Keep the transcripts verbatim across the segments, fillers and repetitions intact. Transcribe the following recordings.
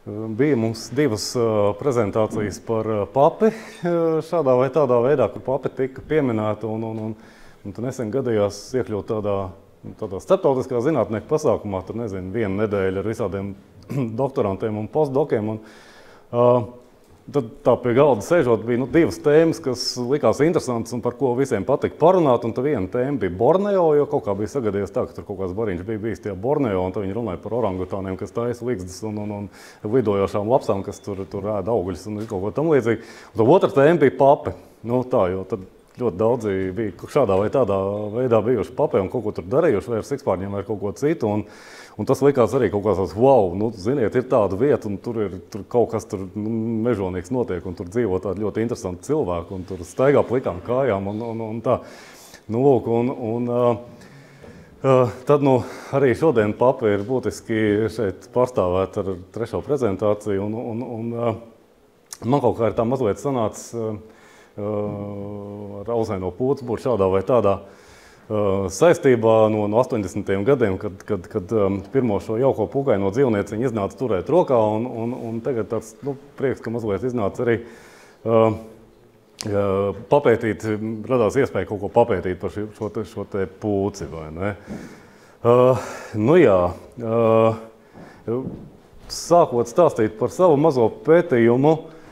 Bija mums divas prezentācijas par papi šādā vai tādā veidā, kur papi tika pieminēta un, un, un, un tu nesen gadījās iekļūt tādā, tādā starptautiskā zinātnieku pasākumā, tur nezinu, viena nedēļa ar visādiem doktorantiem un postdokiem. Un, uh, tad tā pie galda sēžot bija nu, divas tēmas, kas likās interesantas un par ko visiem patika parunāt. Un tā viena tēma bija Borneo, jo kaut kā bija sagadījies tā, ka tur kaut kāds bariņš bija bijis tajā Borneo, un tad viņi runāja par orangutāniem, kas taisa ligzdas un, un, un lidojošām lapsām, kas tur, tur ēd augļus un kaut ko tam līdzīgi. Un tā otra tēma bija papi. Nu, tā, jo tad ļoti daudzi bija šādā vai tādā veidā bijuši papi un kaut ko tur darījuši, vai ar sikspārņiem vai kaut ko citu. Un, un tas likās arī kaut kāds, wow, nu, ziniet, ir tāda vieta, un tur ir tur kaut kas tur nu, mežonīgs notiek, un tur dzīvo tādi ļoti interesanti cilvēki, un tur staigā plikām kājām, un, un, un tā. Nu, lūk, un, un uh, uh, tad, nu, arī šodien papi ir būtiski šeit pārstāvēt ar trešo prezentāciju, un, un, un uh, man kaut kā ir tā mazliet sanācis uh, uh, ar auzaino pūci būt šādā vai tādā saistībā no, no astoņdesmitajiem gadiem, kad, kad, kad um, pirmo šo jauko pugaino dzīvnieciņu iznāca turēt rokā, un, un, un tagad tāds nu, prieks, ka mazliet iznāca arī uh, uh, papētīt, radās iespēja kaut ko papētīt par šo, šo, te, šo te pūci, vai ne? Uh, nu jā, uh, sākot stāstīt par savu mazo pētījumu,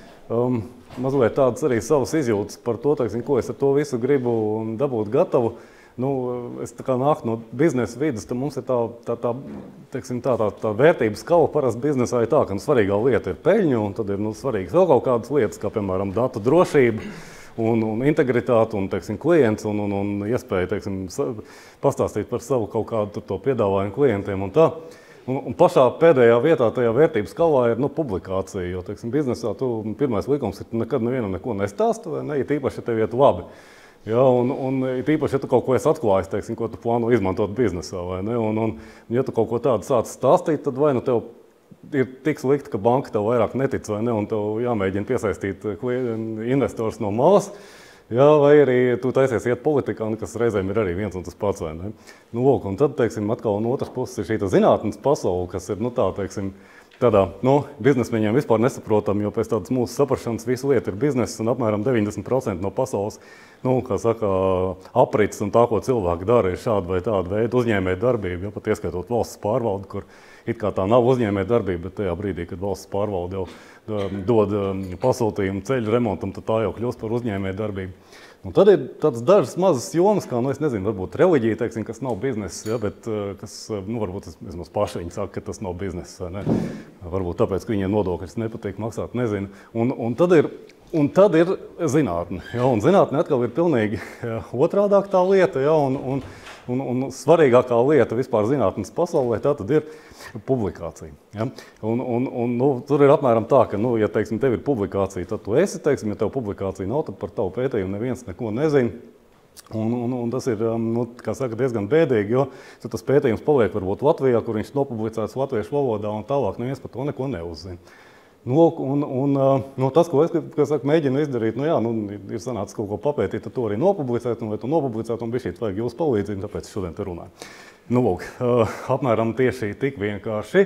um, mazliet tādas arī savas izjūtas par to, teiksim, ko es ar to visu gribu dabūt gatavu. Nu, es tā kā nāku no biznesa vidas, tad mums ir tā, tā, tā, teiksim, tā, tā, tā vērtības skala parasti biznesā ir tā, ka nu, svarīgā lieta ir peļņa, un tad ir nu, svarīgas vēl kaut kādas lietas, kā piemēram datu drošība un, un integritāte un, teiksim, klients un, un, un iespēja, teiksim, pastāstīt par savu kaut kādu to piedāvājumu klientiem un tā. Un, un pašā pēdējā vietā tajā vērtības skalā ir nu, publikācija, jo, teiksim, biznesā tu pirmais likums ir, tu nekad nevienam neko nestāsti, vai ne, ja tīpaši, ja tev iet labi. Ja, un, un tīpaši, ja tu kaut ko esi atklājis, teiksim, ko tu plāno izmantot biznesā, vai ne? Un, un, ja tu kaut ko tādu sāc stāstīt, tad vai nu tev ir tik slikti, ka banka tev vairāk netic, vai ne? Un tev jāmēģina piesaistīt investors no malas, ja, vai arī tu taisies iet politikā, kas reizēm ir arī viens un tas pats, vai ne? Nu, lūk, un tad, teiksim, atkal no otras puses ir šī zinātnes pasaule, kas ir, nu tā, teiksim, tādā, nu, biznesmeņiem vispār nesaprotam, jo pēc tādas mūsu saprašanas visu lietu ir bizness un apmēram deviņdesmit procenti no pasaules, nu, kā saka, aprits un tā, ko cilvēki dara, ir šāda vai tāda veida uzņēmēja darbība, ja pat ieskaitot valsts pārvaldi, kur it kā tā nav uzņēmēja darbība, bet tajā brīdī, kad valsts pārvalde jau dod pasūtījumu ceļu remontam, tad tā jau kļūst par uzņēmēja darbību. Un tad ir tādas dažas mazas jomas, kā, nu, es nezinu, varbūt reliģija, teiksim, kas nav bizness, ja, bet kas, nu, varbūt es, vismaz paši viņi saka, ka tas nav bizness, ne? Varbūt tāpēc, ka viņiem nodokļus nepatīk maksāt, nezinu. Un, un, tad ir, un tad ir zinātne, ja, un zinātne atkal ir pilnīgi ja, otrādāk tā lieta, ja, un, un, un, un svarīgākā lieta vispār zinātnes pasaulē, tā tad ir publikācija. Ja? Un, un, un, nu, tur ir apmēram tā, ka, nu, ja teiksim, tev ir publikācija, tad tu esi, teiksim, ja tev publikācija nav, tad par tavu pētījumu neviens neko nezina. Un, un, un tas ir, nu, kā saka, diezgan bēdīgi, jo tas pētījums paliek varbūt Latvijā, kur viņš nopublicēts latviešu valodā, un tālāk neviens par to neko neuzzina. Nu, un, un, nu, tas, ko es kā saka, mēģinu izdarīt, nu jā, nu, ir sanācis kaut ko papētīt, tad to arī nopublicēt, un vai to nopublicēt, un bišķīt vajag jūsu palīdzību, tāpēc šodien te runāju. Nu, lūk, apmēram tieši tik vienkārši.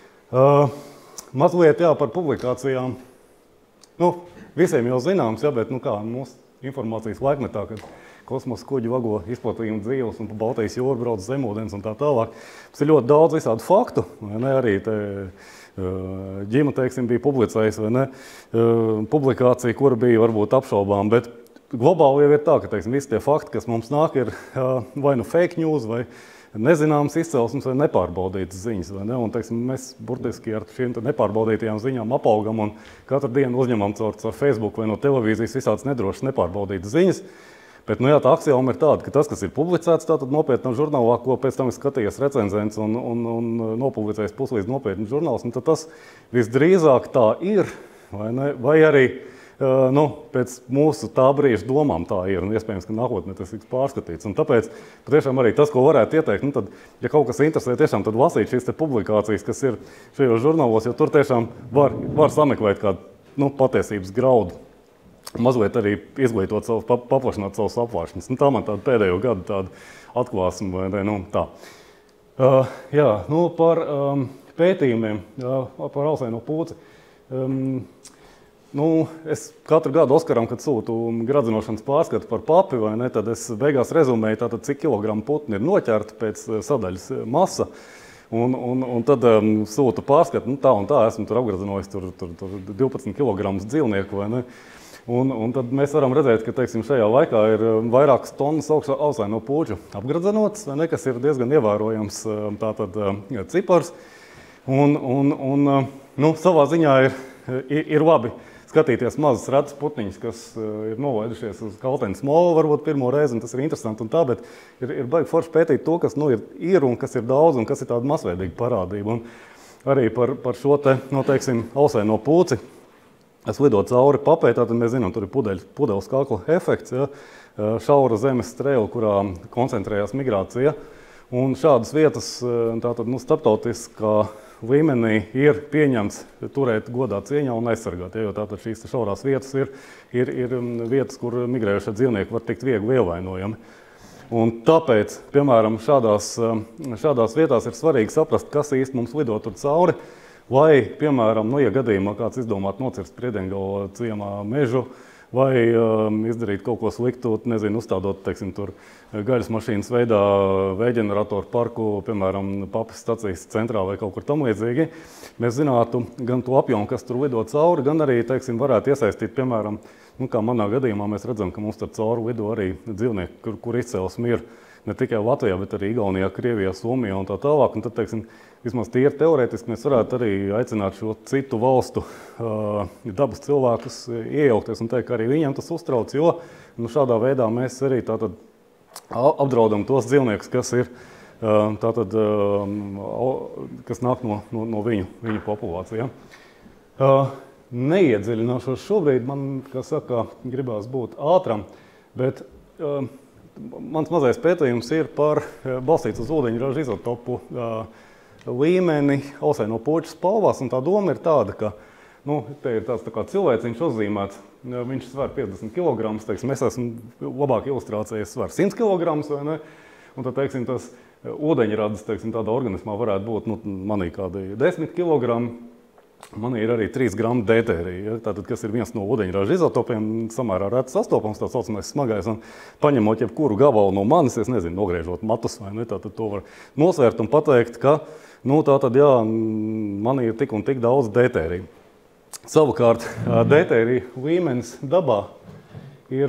Mazliet, jā, par publikācijām. Nu, visiem jau zināms, jā, bet, nu kā, mūsu informācijas laikmetā, kad kosmosa kuģi vago izplatījumu dzīves un pa Baltijas jūru brauc zemūdens un tā tālāk. Tas ir ļoti daudz visādu faktu, vai ne, arī te ģima, teiksim, bija publicējis, vai ne, publikācija, kura bija varbūt apšaubām, bet globāli jau ir tā, ka, teiksim, visi tie fakti, kas mums nāk, ir vai nu fake news, vai nezināmas izcelsmes, vai nepārbaudītas ziņas, vai ne, un, teiksim, mēs burtiski ar šīm nepārbaudītajām ziņām apaugam un katru dienu uzņemam caur, caur Facebook vai no televīzijas visādas nedrošas nepārbaudītas ziņas. Bet, nu jā, tā aksioma ir tāda, ka tas, kas ir publicēts tātad nopietnam žurnālā, ko pēc tam ir skatījies recenzents un, un, un nopublicējis puslīdz nopietni žurnāls, nu, tad tas visdrīzāk tā ir, vai, ne? Vai arī uh, nu, pēc mūsu tā brīža domām tā ir, un iespējams, ka nākotnē tas tiks pārskatīts. Un tāpēc patiešām arī tas, ko varētu ieteikt, nu, tad, ja kaut kas interesē, tiešām tad lasīt šīs te publikācijas, kas ir šajos žurnālos, jo tur tiešām var, var sameklēt kādu nu, patiesības graudu. Mazliet arī izglītot savus, paplašināt savus apvāršņus. Nu, tā man tāda pēdējo gadu tāda atklāsme, vai ne, nu, tā. Uh, jā, nu, par, um, pētījumiem par ausaino pūci. Um, nu, es katru gadu Oskaram, kad sūtu gradzenošanas pārskatu par papi, vai ne, tad es beigās rezumēju, tātad, cik kilogramu putni ir noķerti pēc sadaļas masa. Un, un, un tad um, sūtu pārskatu, nu tā un tā, esmu tur apgradzenojis tur, tur, tur divpadsmit kilogramus dzīvnieku, vai ne. Un, un tad mēs varam redzēt, ka teiksim, šajā laikā ir vairākas tonnas ausaino pūču apgradzenotas, vai ne, kas ir diezgan ievērojams tātad cipars. Un, un, un nu, savā ziņā ir, ir, ir labi skatīties mazas retas putniņas, kas ir novaidušies uz kalteņas molu, varbūt pirmo reizi, un tas ir interesanti un tā, bet ir, ir baigi forši pētīt to, kas nu, ir, ir un kas ir daudz un kas ir tāda masveidīga parādība. Un arī par, par šo te, no, teiksim, ausaino pūci. Es lidoju cauri papē, tātad mēs zinām, tur ir pudeļu, pudeles kakla efekts, ja, šaura zemes strēle, kurā koncentrējās migrācija. Un šādas vietas tātad, nu, starptautiskā līmenī ir pieņemts turēt godā cieņā un aizsargāt, ja, jo tātad šīs šaurās vietas ir, ir, ir vietas, kur migrējušie dzīvnieki var tikt viegli ievainojami. Un tāpēc, piemēram, šādās, šādās vietās ir svarīgi saprast, kas īsti mums lido tur cauri. Vai, piemēram, nu, ja gadījumā kāds izdomāt nocirst Priedengalu ciemā mežu, vai um, izdarīt kaut ko sliktu, nezinu, uzstādot, teiksim, tur gaļas mašīnas veidā vējģeneratoru parku, piemēram, Papes stacijas centrā vai kaut kur tam līdzīgi, mēs zinātu gan to apjomu, kas tur lido cauri, gan arī, teiksim, varētu iesaistīt, piemēram, nu, kā manā gadījumā mēs redzam, ka mums tur cauri lido arī dzīvnieki, kur, kur izcelsme ir ne tikai Latvijā, bet arī Igaunijā, Krievijā, Somijā un tā tālāk. Un tad, teiksim, vismaz tīri teorētiski mēs varētu arī aicināt šo citu valstu uh, dabas cilvēkus iejaukties un teikt, ka arī viņiem tas uztrauc, jo nu, šādā veidā mēs arī tātad apdraudam tos dzīvniekus, kas ir uh, tātad, uh, kas nāk no, no, no viņu, viņu populācijām. Uh, neiedziļināšos šobrīd, man, kā saka, gribās būt ātram, bet uh, mans mazais pētījums ir par balstīts uz ūdeņraža izotopu uh, līmeni ausaino pūču spalvās, un tā doma ir tāda, ka nu, te ir tāds tā kā cilvēciņš uzzīmēts, viņš svar piecdesmit kilogramus, teiksim, es esmu labāk ilustrācija, es svaru simt kilogramus, vai ne? Un tad, teiksim, tas ūdeņradis, teiksim, tādā organismā varētu būt, nu, manī kādi desmit kilogrami, manī ir arī trīs gramu dētērija, ja? Tātad, kas ir viens no ūdeņraža izotopiem, samērā reti sastopams, tāds saucamais smagais, un paņemot jebkuru gabalu no manis, es nezinu, nogriežot matus vai ne, tātad to var nosvērt un pateikt, ka, nu, tātad, jā, manī ir tik un tik daudz dētērija. Savukārt, dētērija līmenis dabā ir,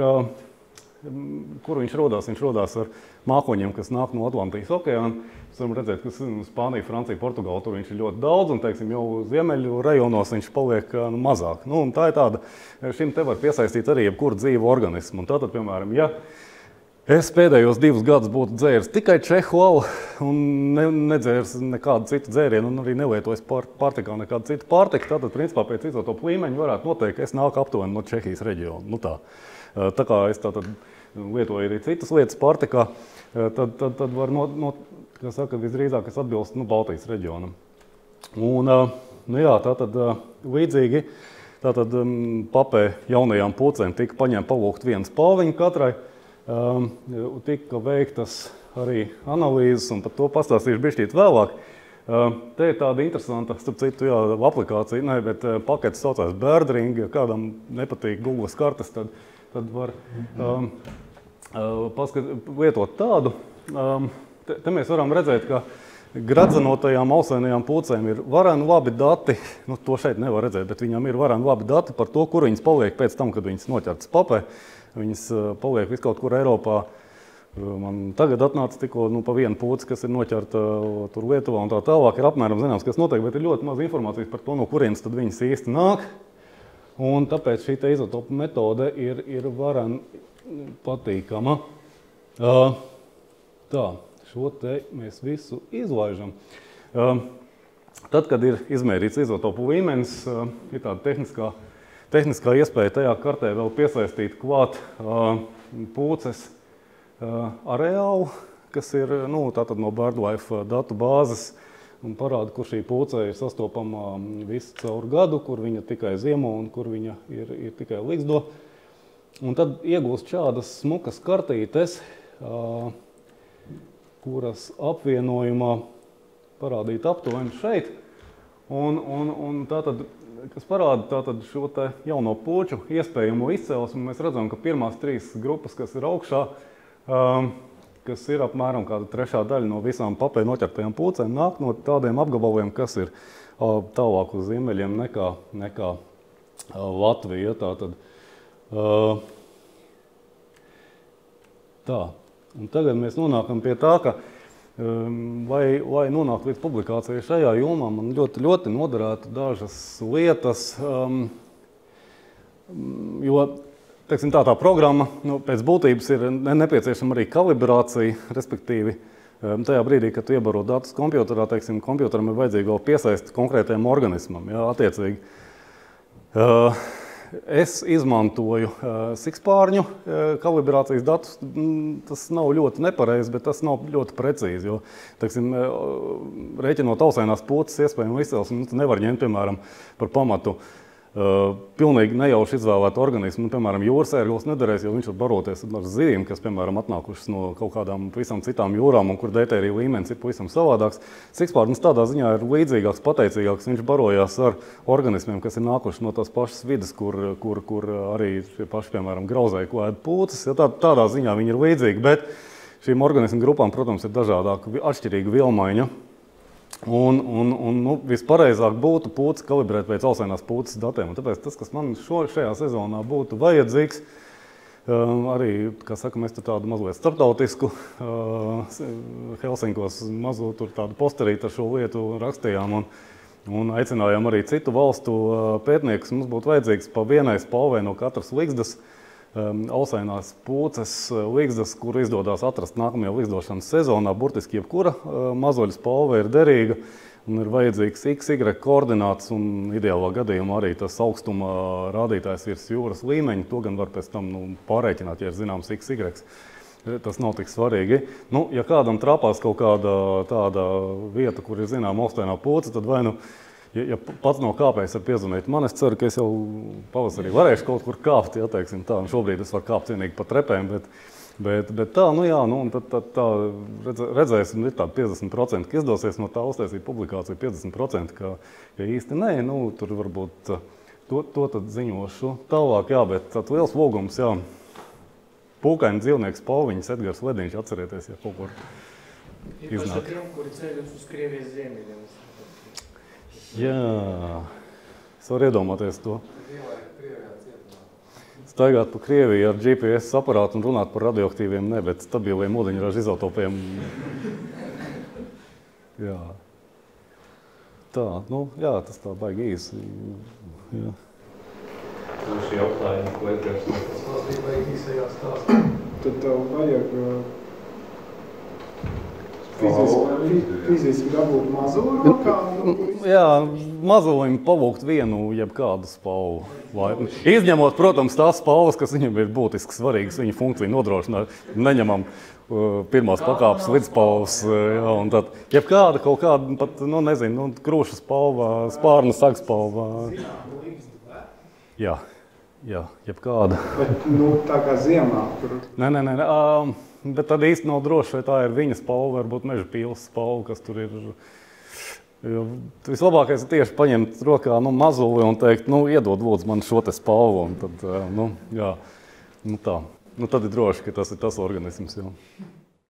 kur viņš rodās, viņš rodās ar mākoņiem, kas nāk no Atlantijas okeāna. Mēs varam redzēt, ka Spānija, Francija, Portugāla, tur viņš ir ļoti daudz, un, teiksim, jau ziemeļu rajonos viņš paliek nu, mazāk. Nu, un tā ir tāda, šim te var piesaistīt arī jebkuru dzīvu organismu. Un tātad, piemēram, ja es pēdējos divus gadus būtu dzēris tikai čehu alu un ne, nedzēris nekādu citu dzērienu un arī nelietojis pār, pārtikā nekādu citu pārtiku, tātad, principā, pēc izotopu līmeņa varētu noteikt, ka es nāku aptuveni no Čehijas reģiona. Nu, tā. tā kā es tātad lietoju arī citas lietas pārtikā, tad, tad, tad var no, no kā saka, visdrīzāk es atbilstu nu, Baltijas reģionam. Un, nu jā, tātad līdzīgi, tātad papē jaunajām pūcēm tika paņēma palūgt vienu spalviņu katrai, tika veiktas arī analīzes, un par to pastāstīšu bišķīt vēlāk. Te ir tāda interesanta, starp citu, jā, aplikācija, ne, bet paketes saucās Birdring, ja kādam nepatīk Google kartes, tad, tad var um, paskat, lietot tādu. Um, Te, te mēs varam redzēt, ka gradzenotajām ausainajām pūcēm ir vareni labi dati, nu to šeit nevar redzēt, bet viņām ir vareni labi dati par to, kur viņas paliek pēc tam, kad viņas noķertas papē. Viņas paliek viskaut kur Eiropā. Man tagad atnāca tikko nu, pa vienu pūci, kas ir noķerta tur Lietuvā un tā tālāk, ir apmēram zināms, kas notiek, bet ir ļoti maz informācijas par to, no kurienes tad viņas īsti nāk. Un tāpēc šī te izotopu metode ir, ir vareni patīkama. Uh, tā. Šo te mēs visu izlaižam. Tad, kad ir izmērīts izotopu līmenis, ir tāda tehniskā, tehniskā iespēja tajā kartē vēl piesaistīt klāt pūces areālu, kas ir nu, tātad no BirdLife datu bāzes un parāda, kur šī pūce ir sastopama visu caur gadu, kur viņa tikai ziemo un kur viņa ir, ir tikai ligzdo. Un tad iegūst šādas smukas kartītes, kuras apvienojumā parādīt aptuveni šeit. Un, un, un tātad, kas parāda tātad šo te jauno puču iespējamo izcelsmi, mēs redzam, ka pirmās trīs grupas, kas ir augšā, um, kas ir apmēram kāda trešā daļa no visām papē noķertajām pūcēm, nāk no tādiem apgabaliem, kas ir uh, tālāk uz ziemeļiem nekā, nekā uh, Latvija. Tātad, uh, tā. Un tagad mēs nonākam pie tā, ka Lai, lai nonāktu līdz publikācijai šajā jomā, man ļoti, ļoti noderētu dažas lietas, um, jo, teiksim, tā tā programma, nu, pēc būtības ir nepieciešama arī kalibrācija, respektīvi, um, tajā brīdī, kad tu iebaro datus kompjuterā, teiksim, kompjuteram ir vajadzīgi vēl piesaist konkrētajam organismam, jā, attiecīgi. Uh, Es izmantoju uh, sikspārņu uh, kalibrācijas datus. Tas nav ļoti nepareizi, bet tas nav ļoti precīzi, jo, teiksim, uh, rēķinot ausainās pūces iespējamo izcelsmi, tu nevar ņemt, piemēram, par pamatu uh, pilnīgi nejauši izvēlētu organismu. Piemēram, jūras ērglis nederēs, jo viņš var baroties ar zivīm, kas, piemēram, atnākušas no kaut kādām pavisam citām jūrām, un kur dētērija līmenis ir pavisam savādāks. Sikspārnis tādā ziņā ir līdzīgāks, pateicīgāks. Viņš barojās ar organismiem, kas ir nākuši no tās pašas vidas, kur, kur, kur arī šie paši, piemēram, grauzēji, ko ēd pūces. Ja tā, tādā ziņā viņi ir līdzīgi, bet šīm organismu grupām, protams, ir dažādāka, atšķirīga vielmaiņa. Un, un, un nu, vispareizāk būtu pūci kalibrēt pēc ausainās pūces datiem. Un tāpēc tas, kas man šo, šajā sezonā būtu vajadzīgs, um, arī, kā saka, mēs tur tādu mazliet starptautisku, uh, Helsinkos mazu tur tādu posterīti ar šo lietu rakstījām un, un aicinājām arī citu valstu uh, pētniekus. Mums būtu vajadzīgs pa vienai spalvai no katras ligzdas, um, ausainās pūces ligzdas, kur izdodās atrast nākamajā ligzdošanas sezonā. Burtiski jebkura uh, mazoļa spalva ir derīga un ir vajadzīgs X Y koordināts un ideālā gadījumā arī tas augstuma rādītājs virs jūras līmeņa. To gan var pēc tam nu, pārreikināt, ja ir zināms X Y. Tas nav tik svarīgi. Nu, ja kādam trāpās kaut kāda tāda vieta, kur ir zinām austainā pūce, tad vai nu Ja, ja pats nav kāpējis, var piezvanīt man, es ceru, ka es jau pavasarī varēšu kaut kur kāpt, ja, teiksim tā, un šobrīd es varu kāpt cienīgi pa trepēm, bet, bet, bet tā, nu jā, nu, un tad, tad tā redz, redzēsim, ir tāda piecdesmit procenti, ka izdosies no tā uztaisīt publikāciju, piecdesmit procenti, ka, ka īsti nē, nu, tur varbūt to, to tad ziņošu tālāk, jā, bet tāds liels logums, jā, pūkaini dzīvnieks Pauviņas, Edgars Lediņš, atcerieties, ja kaut kur iznāk. Īpaši tiem, kuri ceļus uz Krievijas ziemeļiem. Jā, es varu iedomāties to. Staigāt pa Krieviju ar G P S aparātu un runāt par radioaktīviem, ne, bet stabiliem ūdeņraža izotopiem. Jā. Tā, nu, jā, tas tā baigi īsi. Jā. Tas šī jautājuma, ko Edgars pastāstīja, baigi īsajā stāstā. Tad tev vajag fiziski, fiziski dabūt mazuli rokā? Jā, mazulim pavūkt vienu jebkādu spalvu. Izņemot, protams, tās spalvas, kas viņam ir būtiski svarīgas, viņa funkciju nodrošināt. Neņemam uh, pirmās pakāpes lidspalvas, jā, un tad jebkāda kaut kāda, pat, nu, nezinu, nu, krūša spalva, spārna sagspalva. Jā, jā, jebkāda. Bet, nu, tā kā ziemā, kur... Nē, nē, nē, uh, bet tad īsti nav droši, vai tā ir viņa spalva, varbūt meža pīles spalva, kas tur ir. Jo vislabākais ir tieši paņemt rokā nu, mazuli un teikt, nu, iedod lūdzu man šo te spalvu. Un tad, nu, jā, nu tā. Nu, tad ir droši, ka tas ir tas organisms. Jau.